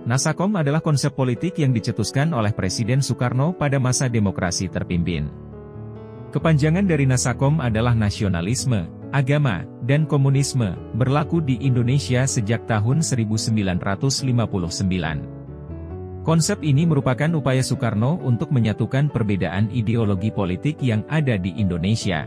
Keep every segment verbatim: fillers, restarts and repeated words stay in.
Nasakom adalah konsep politik yang dicetuskan oleh Presiden Soekarno pada masa demokrasi terpimpin. Kepanjangan dari Nasakom adalah nasionalisme, agama, dan komunisme, berlaku di Indonesia sejak tahun seribu sembilan ratus lima puluh sembilan. Konsep ini merupakan upaya Soekarno untuk menyatukan perbedaan ideologi politik yang ada di Indonesia.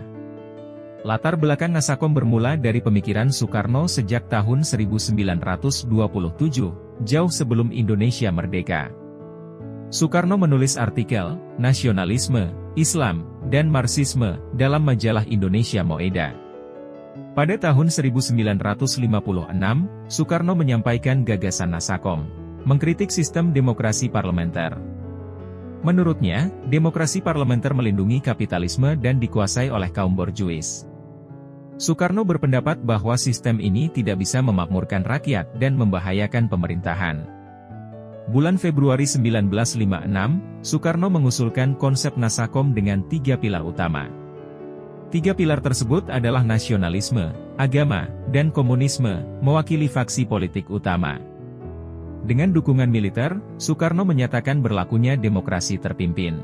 Latar belakang Nasakom bermula dari pemikiran Soekarno sejak tahun seribu sembilan ratus dua puluh tujuh, jauh sebelum Indonesia merdeka. Soekarno menulis artikel, Nasionalisme, Islam, dan Marxisme, dalam majalah Indonesia Moeda. Pada tahun seribu sembilan ratus lima puluh enam, Soekarno menyampaikan gagasan Nasakom, mengkritik sistem demokrasi parlementer. Menurutnya, demokrasi parlementer melindungi kapitalisme dan dikuasai oleh kaum borjuis. Soekarno berpendapat bahwa sistem ini tidak bisa memakmurkan rakyat dan membahayakan pemerintahan. Bulan Februari seribu sembilan ratus lima puluh enam, Soekarno mengusulkan konsep Nasakom dengan tiga pilar utama. Tiga pilar tersebut adalah nasionalisme, agama, dan komunisme, mewakili faksi politik utama. Dengan dukungan militer, Soekarno menyatakan berlakunya demokrasi terpimpin.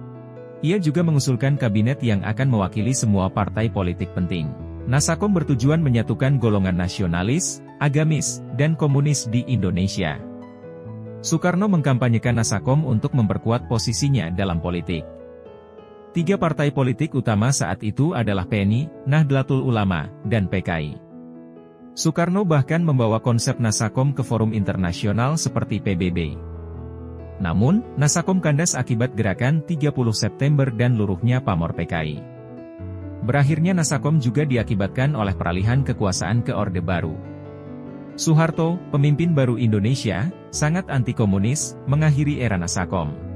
Ia juga mengusulkan kabinet yang akan mewakili semua partai politik penting. Nasakom bertujuan menyatukan golongan nasionalis, agamis, dan komunis di Indonesia. Soekarno mengkampanyekan Nasakom untuk memperkuat posisinya dalam politik. Tiga partai politik utama saat itu adalah P N I, Nahdlatul Ulama, dan P K I. Soekarno bahkan membawa konsep Nasakom ke forum internasional seperti P B B. Namun, Nasakom kandas akibat gerakan tiga puluh September dan luruhnya pamor P K I. Berakhirnya Nasakom juga diakibatkan oleh peralihan kekuasaan ke Orde Baru. Soeharto, pemimpin baru Indonesia, sangat anti-komunis, mengakhiri era Nasakom.